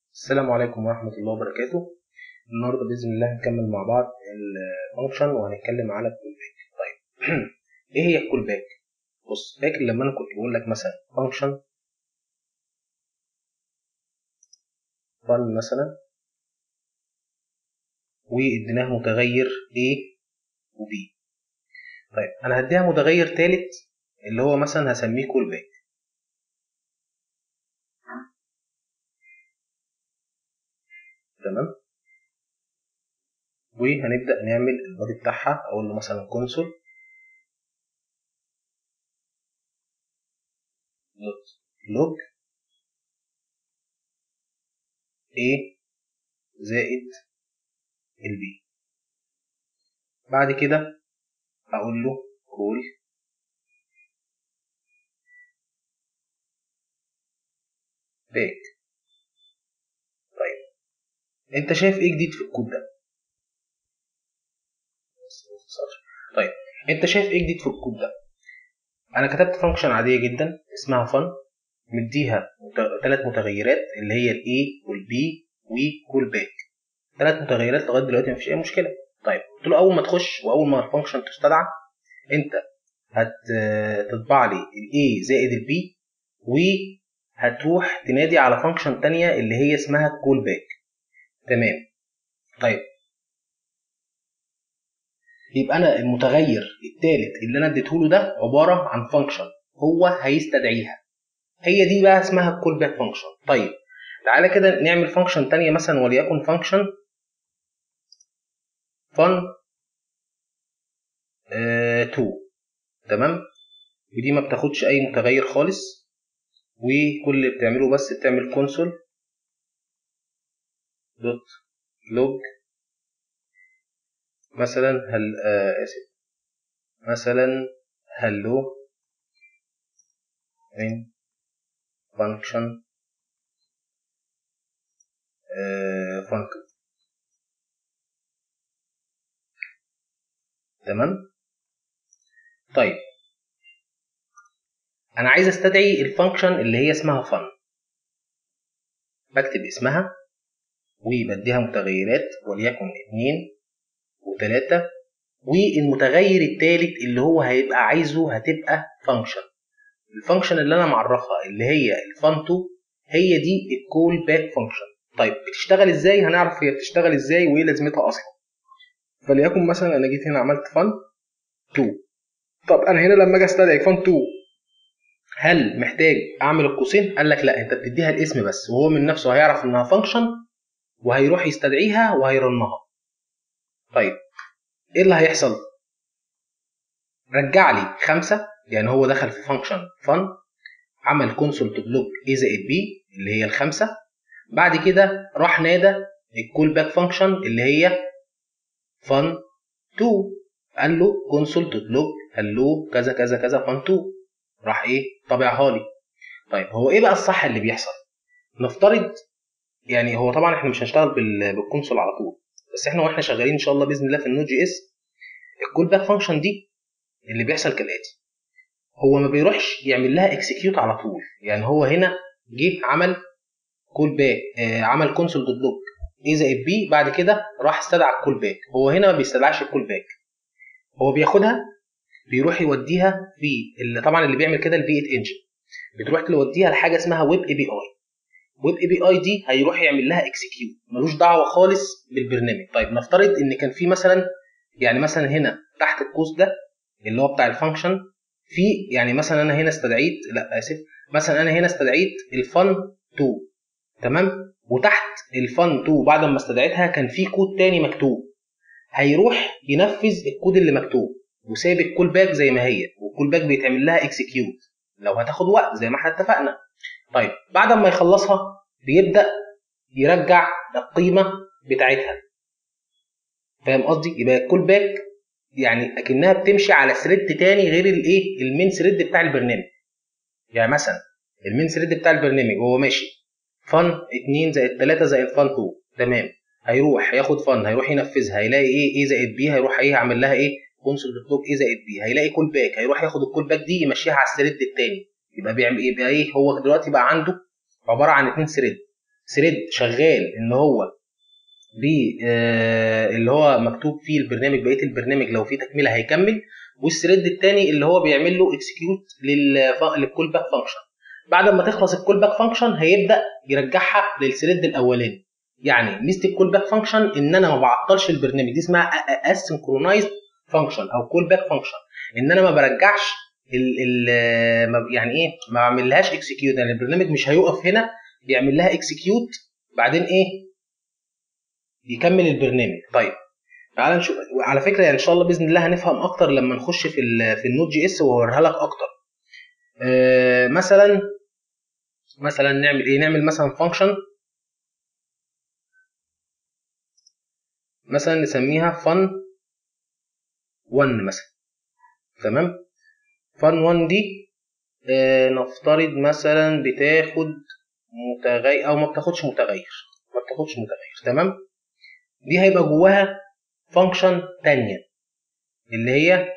السلام عليكم ورحمة الله وبركاته. النهاردة بإذن الله هنكمل مع بعض الفانكشن وهنتكلم على الكول باك. طيب إيه هي الكول باك؟ بص، فاكر لما أنا كنت بقول لك مثلا فانكشن فن مثلا واديناه متغير A و B. طيب أنا هديها متغير تالت اللي هو مثلا هسميه كول باك. تمام، وهنبدأ نعمل البادي بتاعها. أقول له مثلا كونسول لوج A زائد البي. بعد كده أقول له كول باك. طيب أنت شايف إيه جديد في الكود ده؟ طيب أنت شايف إيه جديد في الكود ده؟ أنا كتبت فانكشن عادية جدا اسمها فن، مديها 3 متغيرات اللي هي ال A وال B وكول باك. 3 متغيرات لغاية دلوقتي مفيش أي مشكلة. طيب قلت له أول ما تخش وأول ما الفانكشن تستدعى أنت هتطبع لي ال A زائد ال B، وهتروح تنادي على فانكشن تانية اللي هي اسمها كول باك. تمام. طيب يبقى انا المتغير الثالث اللي انا اديته له ده عباره عن فانكشن هو هيستدعيها، هي دي بقى اسمها الكول باك فانكشن. طيب تعالى كده نعمل فانكشن تانية مثلا وليكن فانكشن فن 2. تمام، ودي ما بتاخدش اي متغير خالص، وكل اللي بتعمله بس بتعمل كونسول دوت لوج مثلا هل اسف مثلا هلو من فانكشن فانكشن. تمام. طيب انا عايز استدعي الفانكشن اللي هي اسمها فن، بكتب اسمها وبديها متغيرات وليكن 2 و3، والمتغير الثالث اللي هو هيبقى عايزه هتبقى فانكشن. الفانكشن اللي انا معرفها اللي هي الفان2 هي دي الكول باك فانكشن. طيب بتشتغل ازاي؟ هنعرف هي بتشتغل ازاي وايه لازمتها اصلا. فليكن مثلا انا جيت هنا عملت فان2. طب انا هنا لما اجي استدعي فان2 هل محتاج اعمل القوسين؟ قال لك لا، انت بتديها الاسم بس وهو من نفسه هيعرف انها فانكشن وهيروح يستدعيها وهيرنها. طيب ايه اللي هيحصل؟ رجع لي 5، يعني هو دخل في فانكشن فن عمل كونسول تو بلوك A زائد B اللي هي ال5. بعد كده راح نادى الكول باك فانكشن اللي هي فن 2، قال له كونسول تو بلوك هلو كذا كذا كذا فن 2، راح ايه طبعها لي. طيب هو ايه بقى الصح اللي بيحصل؟ نفترض يعني هو طبعا احنا مش هنشتغل بالكونسول على طول، بس احنا واحنا شغالين ان شاء الله باذن الله في النود جي اس الكول باك فانكشن دي اللي بيحصل كالاتي: هو ما بيروحش يعمل لها اكسكيوت على طول. يعني هو هنا جه عمل كول باك عمل كونسول دوت لوج اي زائد بي، بعد كده راح استدعى الكول باك. هو هنا ما بيستدعاش الكول باك، هو بياخدها بيروح يوديها في اللي طبعا اللي بيعمل كده البي 8 انجن، بتروح توديها لحاجه اسمها ويب اي بي اي. ويب اي بي اي دي هيروح يعمل لها اكسكيوت، ملوش دعوه خالص بالبرنامج. طيب نفترض ان كان في مثلا يعني مثلا هنا تحت القوس ده اللي هو بتاع الفانكشن في يعني مثلا انا هنا استدعيت مثلا انا هنا استدعيت الفن 2. تمام، وتحت الفن 2 بعد ما استدعيتها كان في كود تاني مكتوب، هيروح ينفذ الكود اللي مكتوب وسايب الكول باك زي ما هي، والكول باك بيتعمل لها اكسكيوت لو هتاخد وقت زي ما احنا اتفقنا. طيب بعد ما يخلصها بيبدا يرجع القيمه بتاعتها. فاهم قصدي؟ يبقى الكول باك يعني اكنها بتمشي على ثريد تاني غير الايه المين ثريد بتاع البرنامج. يعني مثلا المين ثريد بتاع البرنامج هو ماشي فن 2 زائد 3 زائد فن 2. تمام، هيروح ياخد فن هيروح ينفذها هيلاقي ايه زائد بي، هيروح ايه عامل لها ايه كونسول دوت ايه زائد بي، هيلاقي كول باك هيروح ياخد الكول باك دي يمشيها على الثريد الثاني. يبقى بيعمل ايه؟ يبقى ايه هو دلوقتي بقى عنده عباره عن 2 ثريد، ثريد شغال ان هو اللي هو مكتوب فيه البرنامج، بقيه البرنامج لو في تكمله هيكمل، والثريد الثاني اللي هو بيعمل له اكسكيوت للكول باك فانكشن. بعد ما تخلص الكول باك فانكشن هيبدا يرجعها للثريد الاولاني. يعني ميزه الكول باك فانكشن ان انا ما بعطلش البرنامج، دي اسمها اسynchronized فانكشن او كول باك فانكشن، ان انا ما برجعش يعني ايه، ما بعملهاش اكسكيوت، يعني البرنامج مش هيقف هنا يعمل لها اكسكيوت بعدين ايه يكمل البرنامج. طيب تعال نشوف، على فكره يعني ان شاء الله باذن الله هنفهم اكتر لما نخش في النود جي اس واوريها لك اكتر. مثلا نعمل ايه، نعمل مثلا فانكشن مثلا نسميها fun 1 مثلا. تمام، fun 1 دي نفترض مثلا بتاخد متغير او ما بتاخدش متغير، تمام. دي هيبقى جواها فانكشن تانية اللي هي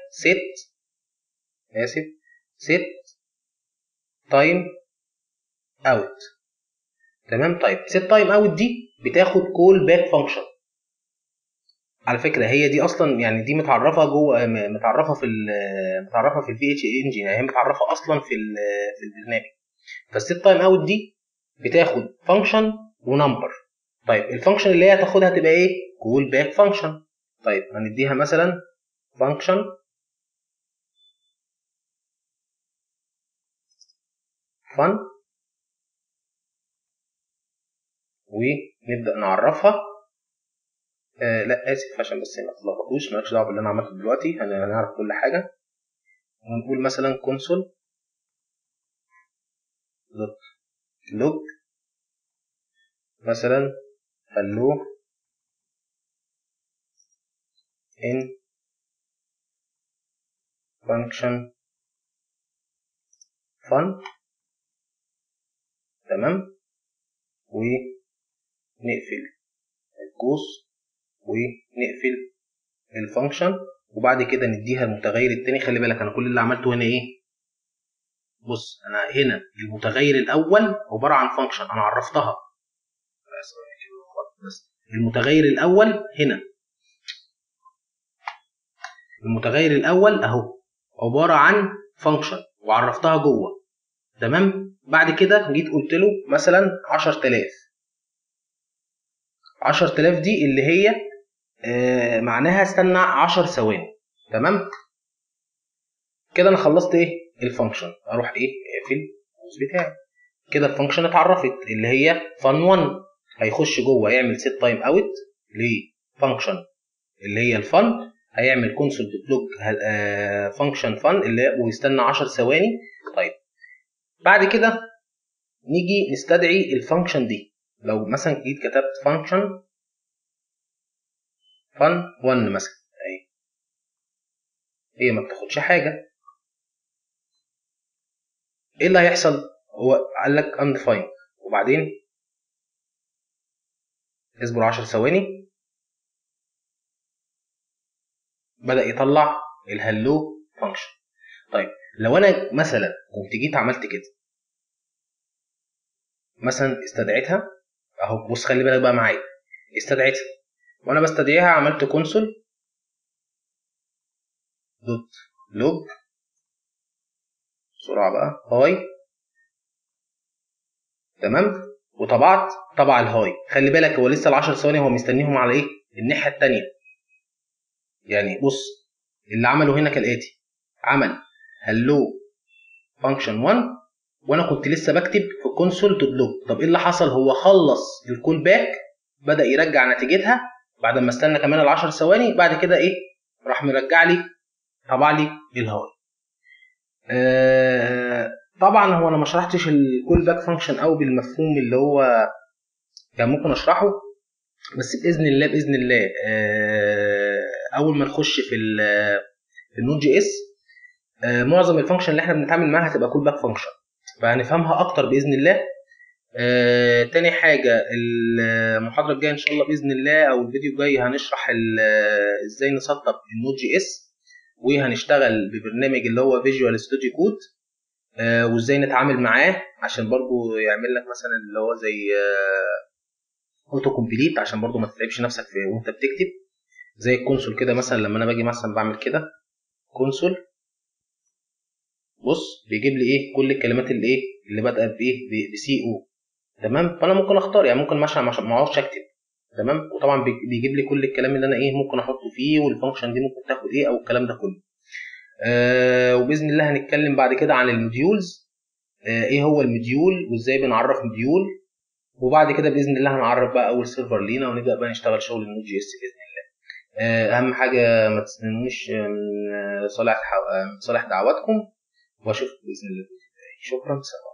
set time out. تمام، طيب set time out دي بتاخد call back function. على فكره هي دي اصلا يعني دي متعرفه جوه، متعرفه في الفي اتش انجن، يعني هي متعرفه اصلا في البرنامج. فالست تايم اوت دي بتاخد فانكشن ونمبر. طيب الفانكشن اللي هي هتاخدها تبقى ايه؟ كول باك فانكشن. طيب هنديها مثلا فانكشن فن، ونبدا نعرفها. لا اسف عشان بس ما تلخبطوش، مالكش دعوه باللي انا عملته دلوقتي، هنعرف كل حاجه. ونقول مثلا كونسول دوت لوج مثلا hello in function fun. تمام، ونقفل القوس ونقفل الفانكشن، وبعد كده نديها المتغير التاني. خلي بالك انا كل اللي عملته هنا ايه، بص انا هنا المتغير الاول عباره عن فانكشن انا عرفتها، بس المتغير الاول هنا، المتغير الاول اهو عباره عن فانكشن وعرفتها جوه. تمام، بعد كده جيت قلت له مثلا 10000 دي اللي هي معناها استنى 10 ثواني. تمام كده انا خلصت ايه الفانكشن، اروح ايه اقفل القوس بتاعي. كده الفانكشن اتعرفت اللي هي fun1، هيخش جوه يعمل set time out لفانكشن اللي هي الفن، هيعمل console dot log فانكشن fun اللي ويستنى 10 ثواني. طيب بعد كده نيجي نستدعي الفانكشن دي. لو مثلا جيت كتبت فانكشن fun1 مثلا اهي، هي ما بتاخدش حاجه، ايه اللي هيحصل؟ هو قال لك undefined وبعدين اصبر 10 ثواني بدأ يطلع الهلو فانكشن. طيب لو انا مثلا كنت جيت عملت كده مثلا استدعيتها اهو، بص خلي بالك بقى معايا، استدعيتها وانا بستدعيها عملت كونسول دوت لوج بسرعه بقى هاي. تمام، وطبعت طبع الهاي. خلي بالك هو لسه ال10 ثواني هو مستنيهم على ايه الناحيه الثانيه. يعني بص اللي عمله هنا كالاتي، عمل هلو فانكشن 1 وانا كنت لسه بكتب في كونسول دوت لوج. طب ايه اللي حصل؟ هو خلص الكول باك بدا يرجع نتيجتها بعد ما استنى كمان ال10 ثواني، بعد كده ايه راح مرجع لي طبع لي الهاي. طبعا هو انا ما شرحتش الكول باك فانكشن او بالمفهوم اللي هو كان ممكن اشرحه، بس باذن الله اول ما نخش في النود جي اس معظم الفانكشن اللي احنا بنتعامل معاها هتبقى كول باك فانكشن، فهنفهمها اكتر باذن الله. تاني حاجه المحاضره الجايه ان شاء الله باذن الله او الفيديو الجاي هنشرح ازاي نسطب النود جي اس، وهنشتغل ببرنامج اللي هو فيجوال ستوديو كود، وازاي نتعامل معاه عشان برضو يعمل لك مثلا اللي هو زي اوتو كومبليت عشان برضو ما تتعبش نفسك في وانت بتكتب، زي الكونسول كده مثلا. لما انا باجي مثلا بعمل كده كونسول، بص بيجيب لي ايه كل الكلمات اللي ايه اللي بادئه بايه بسي او. تمام. فانا ممكن اختار، يعني ممكن مثلا ما اقعدش اكتب. تمام. وطبعا بيجيب لي كل الكلام اللي انا ايه ممكن احطه فيه، والفانكشن دي ممكن تاخد ايه او الكلام ده كله. وباذن الله هنتكلم بعد كده عن الموديولز، ايه هو الموديول وازاي بنعرف موديول. وبعد كده باذن الله هنعرف بقى اول سيرفر لينا ونبدا بقى نشتغل شغل النود جي اس باذن الله. اهم حاجه ما تستنونيش من صالح دعواتكم، واشوفكم باذن الله. شكرا. سلام.